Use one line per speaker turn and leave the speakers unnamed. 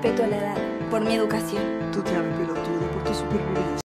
respeto a la edad, por mi educación.
Tú te llames pelotudo por tu supervivencia.